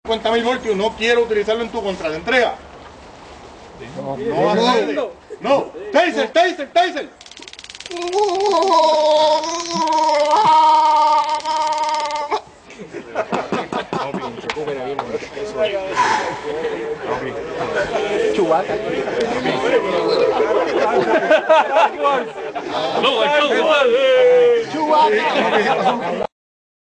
50.000 voltios, no quiero utilizarlo en tu contra de entrega. No accede. No, taser, taser, taser. Chewbacca. No, like Chewbacca.